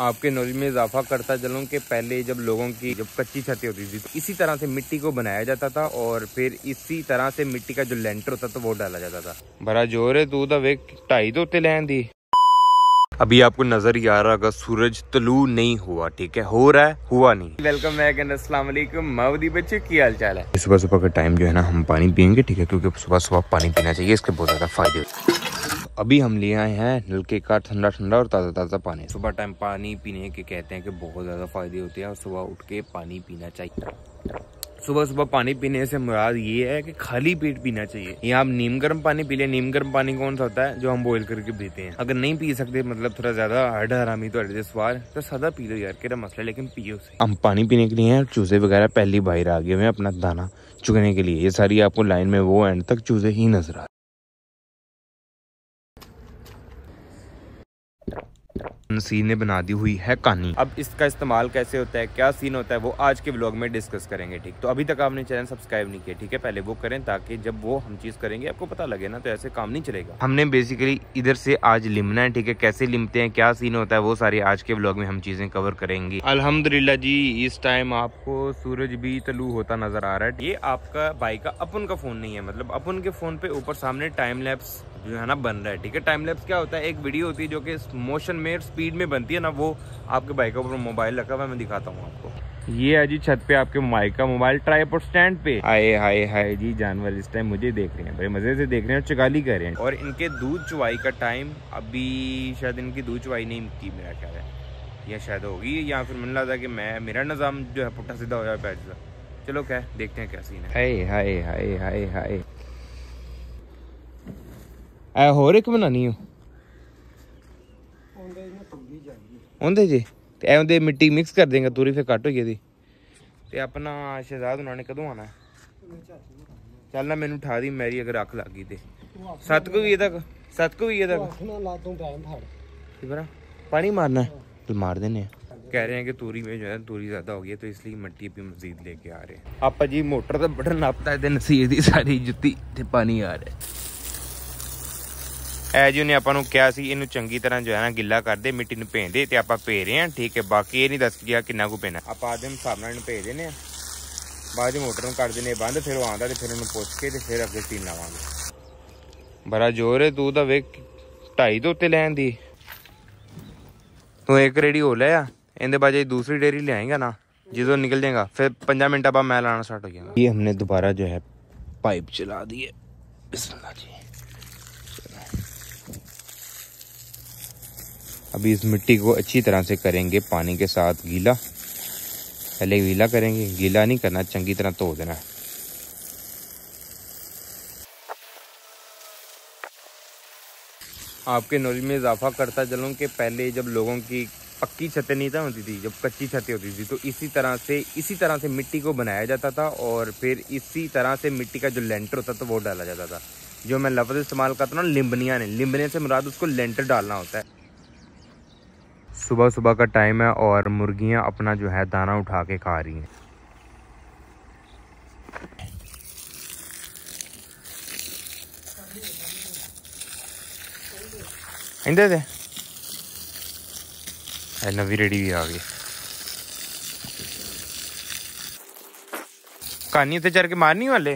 आपके नॉलेज में इजाफा करता चलूँ कि पहले जब लोगों की जब कच्ची छतें होती थी तो इसी तरह से मिट्टी को बनाया जाता था और फिर इसी तरह से मिट्टी का जो लेंटर होता था वो डाला जाता था। बड़ा जोर है तू तो वेख 2.5 तोते लैन दी। अभी आपको नजर ही आ रहा होगा सूरज तलू नहीं हुआ, ठीक है, हो रहा है, हुआ नहीं। वेलकम बैक एंड अस्सलाम वालेकुम मावदी बच्चे, की हाल चाल है। सुबह सुबह का टाइम जो है ना हम पानी पियेंगे, ठीक है, क्योंकि सुबह सुबह पानी पीना चाहिए, इसके बहुत ज्यादा फायदे। अभी हम ले आए हैं नलके का ठंडा ठंडा और ताज़ा ताज़ा पानी। सुबह टाइम पानी पीने के कहते हैं कि बहुत ज़्यादा फायदे होते हैं और सुबह उठ के पानी पीना चाहिए। सुबह सुबह पानी पीने से मुराद ये है कि खाली पेट पीना चाहिए। यहाँ आप नीम गर्म पानी पी लें। नीम गर्म पानी कौन सा होता है? जो हम बॉईल करके पीते हैं। अगर नहीं पी सकते, मतलब थोड़ा ज्यादा हड हरामी तो हट सवार, तो सादा पी लो यार, क्या मसला, लेकिन पियो से। हम पानी पीने के लिए हैं, चूजे वगैरह पहली बाहर आ गए हुए अपना दाना चुगने के लिए। ये सारी आपको लाइन में वो एंड तक चूजे ही नजर आ। नसीर ने बना दी हुई है कहानी। अब इसका इस्तेमाल कैसे होता है, क्या सीन होता है, वो आज के व्लॉग में डिस्कस करेंगे, ठीक। तो अभी तक आपने चैनल सब्सक्राइब नहीं किया, ठीक है, पहले वो करें ताकि जब वो हम चीज करेंगे आपको पता लगे ना, तो ऐसे काम नहीं चलेगा। हमने बेसिकली इधर से आज लिमना है, ठीक है, कैसे लिमते हैं, क्या सीन होता है, वो सारी आज के व्लॉग में हम चीजें कवर करेंगे। अल्हम्दुलिल्लाह जी, इस टाइम आपको सूरज भी तलू होता नजर आ रहा है। ये आपका भाई का अपन का फोन नहीं है, मतलब अपन के फोन पे ऊपर सामने टाइम लैप्स जो है ना बन रहा है, ठीक है। टाइम लैप्स क्या होता है? एक वीडियो होती है जो कि मोशन में स्पीड में बनती है ना, वो आपके बाइक का ऊपर मोबाइल रखा हुआ है, मैं दिखाता हूँ आपको। ये है जी छत पे आपके माइक का मोबाइल ट्राइपॉड स्टैंड पे। हाय हाय हाय जी, जानवर इस टाइम मुझे देख रहे हैं, बड़े मजे से देख रहे हैं और चगाली कर रहे हैं। और इनके दूध चुवाई का टाइम अभी शायद इनकी दूध चुवाई नहीं की, मेरा ख्याल है, या शायद होगी, या फिर मन लगा कि मेरा निज़ाम जो है पुट्ठा सीधा हो जाए पैर से। चलो क्या देखते हैं क्या सीन है। हाय हाय हाय हाय हाय, होर एक बनानी हो ओंदे जी ते मिट्टी मिक्स कर देंगे, तूरी फिर कट हो गई ते अपना शहजाद उन्होंने कदों आना है? चल ना मैनू उठा दी, मेरी अगर अख लग गई तो 7 को भी तक 7 को भी तक पानी मारना है तो मार देने। कह रहे हैं कि तूरी में जो है तूरी ज्यादा हो गई है, तो इसलिए मिट्टी अभी मजीद लेके आ रहे हैं। आप जी मोटर का बटन नापता है, नसीर दी सारी जुत्ती ते पानी आ रहा है। ਐ ਜੀ ਉਹਨੇ ਆਪਾਂ ਨੂੰ ਕਿਹਾ ਸੀ ਇਹਨੂੰ ਚੰਗੀ ਤਰ੍ਹਾਂ ਜੋ ਹੈ ਨਾ ਗਿੱਲਾ ਕਰਦੇ, ਮਿੱਟੀ ਨੂੰ ਭੇਜ ਦੇ, ਤੇ ਆਪਾਂ ਭੇਜ ਰਹੇ ਹਾਂ, ਠੀਕ ਹੈ। ਬਾਕੀ ਇਹ ਨਹੀਂ ਦੱਸ ਗਿਆ ਕਿੰਨਾ ਕੁ ਪੈਣਾ, ਆਪਾਂ ਆਦੇ ਹਿਸਾਬ ਨਾਲ ਇਹਨੂੰ ਭੇਜ ਦਿੰਦੇ ਆ। ਬਾਅਦ ਮੋਟਰ ਨੂੰ ਕਰ ਦਿੰਦੇ ਬੰਦ, ਫਿਰ ਉਹ ਆਉਂਦਾ ਤੇ ਫਿਰ ਉਹਨੂੰ ਪੁੱਛ ਕੇ ਤੇ ਫਿਰ ਅੱਗੇ ਸੀਨ ਲਾਵਾਂਗੇ। ਬੜਾ ਜ਼ੋਰ ਹੈ ਤੂੰ ਤਾਂ ਵੇਖ 2.5 ਤੋਂ ਉੱਤੇ ਲੈਣ ਦੀ। ਤੂੰ ਇੱਕ ਰੇੜੀ ਹੋ ਲੈ ਆ, ਇਹਦੇ ਬਾਅਦ ਜੇ दूसरी डेयरी ले आएगा ना, जो निकल जाएगा फिर 5 मिनट बाद मैं लाना स्टार्ट हो जाएगा। ये हमने दोबारा जो है पाइप चला दी है। बिस्मिल्लाह जी। अभी इस मिट्टी को अच्छी तरह से करेंगे पानी के साथ गीला। पहले गीला करेंगे, गीला नहीं करना, चंगी तरह धो देना है। आपके नॉलेज में इजाफा करता चलूँ कि पहले जब लोगों की पक्की छतें नहीं था होती थी, जब कच्ची छतें होती थी, तो इसी तरह से मिट्टी को बनाया जाता था और फिर इसी तरह से मिट्टी का जो लेंटर होता था वो डाला जाता था। जो मैं लफ्ज़ इस्तेमाल करता हूँ ना, लिम्बनिया ने, लिम्बने से मुराद उसको लेंटर डालना होता है। सुबह सुबह का टाइम है और मुर्गियां अपना जो है दाना उठा के खा रही हैं। इंदे दे नवी रेडी भी आ गई। कहानी उत्ते चढ़ के मारनी वाले।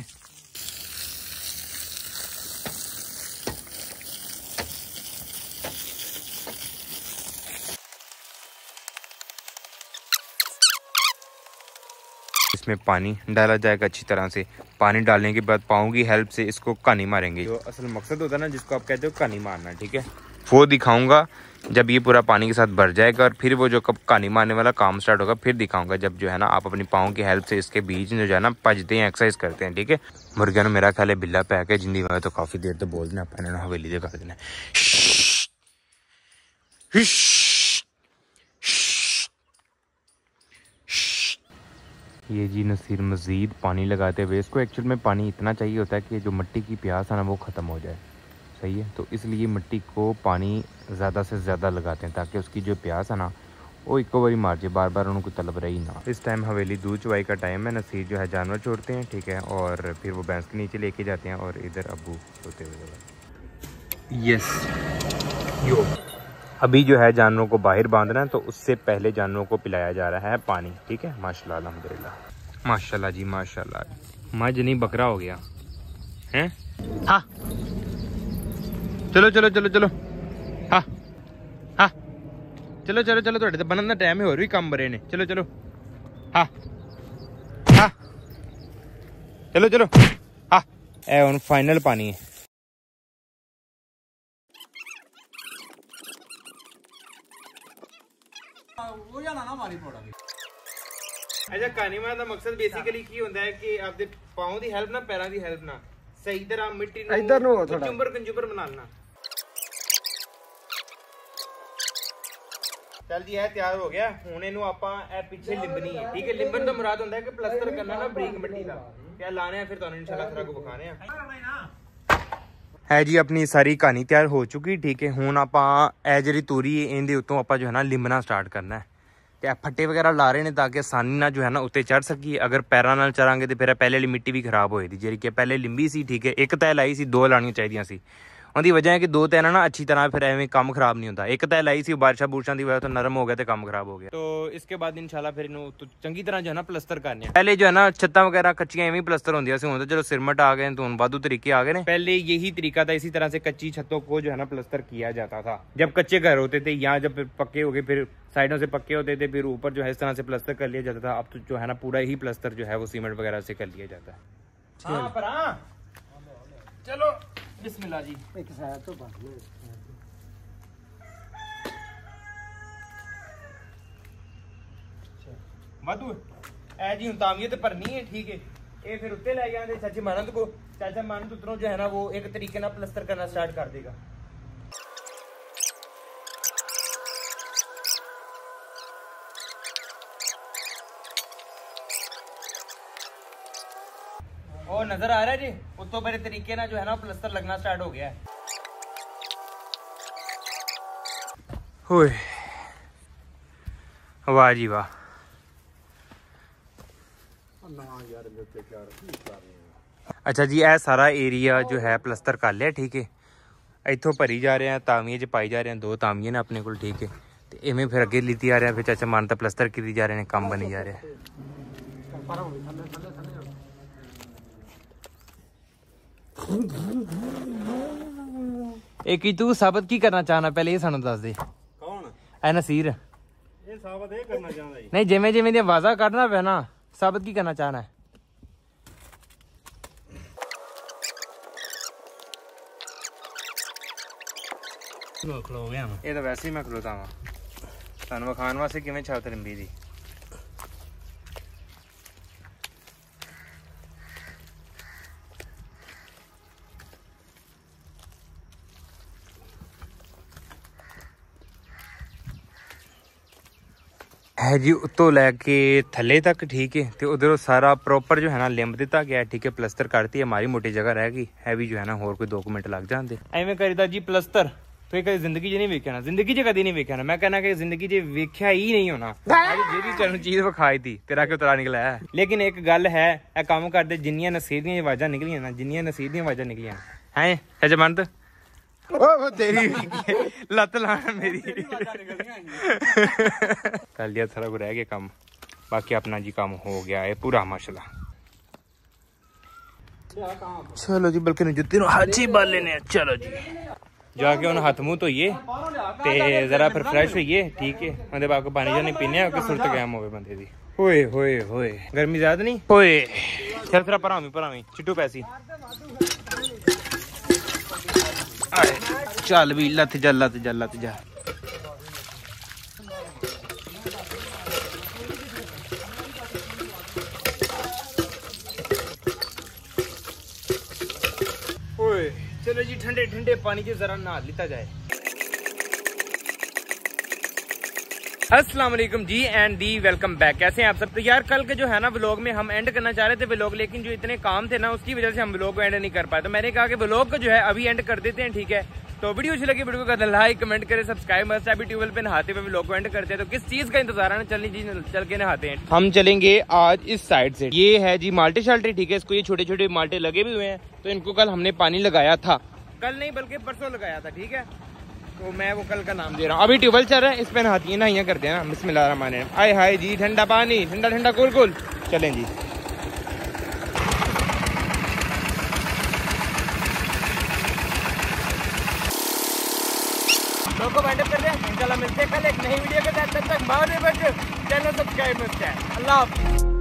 इसमें पानी डाला जाएगा अच्छी तरह से। पानी डालने के बाद पाँव की हेल्प से इसको कहानी मारेंगे। जो असल मकसद होता है ना, जिसको आप कहते हो कहानी मारना, ठीक है, वो दिखाऊंगा जब ये पूरा पानी के साथ भर जाएगा। और फिर वो जो कब कहानी मारने वाला काम स्टार्ट होगा फिर दिखाऊंगा, जब जो है ना आप अपनी पाँव की हेल्प से इसके बीच जो है ना भजते हैं, एक्सरसाइज करते हैं, ठीक है। मुर्गिया ने मेरा ख्याल है बिल्ला पैक है, जिंदी तो काफ़ी देर तो बोल देना, अपने हवेली से कर देना। ये जी नसीर मज़ीद पानी लगाते हुए, इसको एक्चुअल में पानी इतना चाहिए होता है कि जो मिट्टी की प्यास है ना वो ख़त्म हो जाए, सही है। तो इसलिए मिट्टी को पानी ज़्यादा से ज़्यादा लगाते हैं ताकि उसकी जो प्यास है ना वो इको बारी मार जाए, बार बार उनको तलब रही ना। इस टाइम हवेली दूध चुवाई का टाइम है। नसीर जो है जानवर छोड़ते हैं, ठीक है, और फिर वो भैंस के नीचे लेके जाते हैं और इधर अब्बू सोते हुए। यस यो अभी जो है जानवरों को बाहर बांधना है, तो उससे पहले जानवरों को पिलाया जा रहा है पानी। ठीक है, माशाल्लाह अल्हम्दुलिल्लाह, माशाल्लाह जी माशाल्लाह। मज नहीं बकरा हो गया है। हाँ चलो चलो चलो चलो, हाँ हाँ चलो चलो चलो, थोड़े तो बनने का टाइम है, और भी काम बड़े ने। चलो चलो, हाँ हाँ चलो चलो, हाँ ए हुन फाइनल पानी है। अच्छा, कहानी मारने का मकसद बेसिकली की होता है कि आपके पाँव की हेल्प ना पैरों की हेल्प ना सही तरह मिट्टी कंजूबर कंजूबर बना लेना। चल जी है तैयार हो गया। हुण इहनूं आपां ए पीछे लिंबनी है। ठीक है, लिंबन तो मुराद होंदा है कि प्लस्तर करना ना बरीक मिट्टी दा क्या लाने हैं, फिर तुहानूं इंशाल्लाह खरा को बखाने हैं। है जी अपनी सारी कहानी तैयार हो चुकी। ठीक है, हुण आपां ए जिहड़ी तूरी इहदे उत्तों आपां जो है ना लिंबना स्टार्ट करना है। ते फट्टे वगैरह ला रहे हैं ताकि आसानी ना जो है ना उत्ते चढ़ सकी। अगर पैरों नाल चढ़ांगे तो फिर पहले वाली मिट्टी भी खराब होए दी, जी कि पहले लिंबी सी। ठीक है, एक तय लाई सी, दो लानियां चाहिए सी। उनकी वजह है कि दो तय ना अच्छी तरह फिर एवं काम खराब नहीं होता। एक तय लाई सी, बारिशा बुरशा की वजह तो नरम हो गया तो काम खराब हो गया। तो इसके बाद इंशाल्लाह फिर इन्हों तो चंगी तरह जो है ना प्लस्तर करने। पहले जो है ना छत्ता वगैरह कच्चियां एवं प्लस्तर होंदियां सी, हुण तो चलो सिरमट आ गए, तो हुण वाधू तरीके आ गए हैं। पहले यही तरीका था, इसी तरह से कच्ची छतों को जो है ना प्लस्तर किया जाता था जब कच्चे घर होते थे, या जब पक्के हो गए फिर साइडों से पक्के होते थे, फिर ऊपर जो है इस तरह से प्लस्तर कर लिया जाता था। अब तो जो है ना पूरा ही प्लस्तर जो है वो सीमेंट वगैरह से कर लिया जाता है। हाँ पर हाँ चलो बिस्मिल्लाह जी। एक साइड तो वाधू ऐ जी हुण तामियत भरनी है। ठीक है, ये फिर उत्ते लै जाते चाचे मानंद को। चाचा मानंद उतरों जो है ना वो एक तरीके ना प्लस्तर करना स्टार्ट कर देगा। और नजर आ रहा है जी, उत्तों बड़े तरीके ना जो है ना प्लस्तर लगना स्टार्ट हो गया है। होए वाह जी वाह। अच्छा जी, यह सारा एरिया जो है प्लस्तर कर लिया। ठीक है, इतों भरी जा रहे हैं, तावियां च पाई जा रहे हैं। दो तावियां ने अपने को। ठीक है, तो इवें फिर अगे लीती आ रहा है, फिर चाचा मान तो प्लस्तर की जा रहे हैं, काम बनी जा रहा है। एक तू साबित की करना चाहना, पहले ये सानू दस दे। कौन है नसीर? ये साबित ये करना चाहता है नहीं, जिवें जिवें दी आवाज़ा करना पे ना, साबित की करना चाहना है? ये तो वैसे ही मैं खलोता वा, तुहानू विखाण वास्ते किवें छत रिंबी दी। है जी उत्तों लैके थले तक। ठीक है, तो उधरों सारा प्रॉपर जो है ना लिंब दिता गया। ठीक है, प्लस्तर करती है, हमारी मोटी जगह रह गई है भी जो है ना होर कोई 2 मिनट लग जाते। एवें करीदा जी प्लस्तर तो कभी जिंदगी च नहीं वेख्या ना, जिंदगी च कभी नहीं वेख्या ना। मैं कहना कि जिंदगी च वेख्या ही नहीं होना। जी चीज विखाई थी तेरा क्यों तरा निकला है। लेकिन एक गल है, काम करते जिन्नियां नसीर दी आवाज़ां निकलियां ना, जिन्नियां नसीर दी आवाज़ां निकलियां हैं सच मंद ओ तेरी लत लाना मेरी कर लिया। थोड़ा को रह गया काम, बाकी अपना जी काम हो गया है पूरा माशाल्लाह। चलो जी, बल्कि जुत्ती हाथ ही बाल लेने। चलो जी, जाके उन्हें हाथ मुँह धोइए ते जरा फिर फ्रैश होइए। ठीक है, उन्हें बाद पानी जाने पीने कि सुरत गैम हो बंदे दी। होए होए होए गर्मी ज्यादा नहीं होए। चल फिर परावी चिट्टू पैसी चल भी लत जा लत जा लत जा। ओए चलो जी, ठंडे ठंडे पानी से जरा नहा लिता जाए। अस्सलाम वालेकुम जी एंड दी वेलकम बैक। कैसे हैं आप सब? तो यार कल के जो है ना व्लॉग में हम एंड करना चाह रहे थे व्लॉग, लेकिन जो इतने काम थे ना उसकी वजह से हम व्लॉग को एंड नहीं कर पाए। तो मैंने कहा कि व्लॉग को जो है अभी एंड कर देते हैं। ठीक है, तो वीडियो अच्छी लगी वीडियो को लाइक कमेंट करें सब्सक्राइब मस्त। अभी ट्यूबवेल पे नहाते हुए व्लॉग को एंड करते हैं। तो किस चीज का इंतजार है ना, चलनी जी चल के नहाते हैं। हम चलेंगे आज इस साइड से। ये है जी माल्टे शाल्टे। ठीक है, इसको ये छोटे छोटे माल्टे लगे भी हुए हैं, तो इनको कल हमने पानी लगाया था। कल नहीं बल्कि परसों लगाया था। ठीक है, तो मैं वो कल का नाम दे रहा हूँ। अभी ट्यूबवेल चल रहा है, इस पे नहाती है, नहाइयाँ करते हैं ना। बिस्मिल्लाहिर्रहमानिर्रहीम। आय हाय जी, ठंडा पानी, ठंडा ठंडा कूल कूल। चलें जी। लोगों को वाइंड अप कर दें, इंशाल्लाह मिलते हैं कल एक नई वीडियो के साथ। तब तक चैनल सब्सक्राइब मत करें। अल्लाह हाफ़िज़।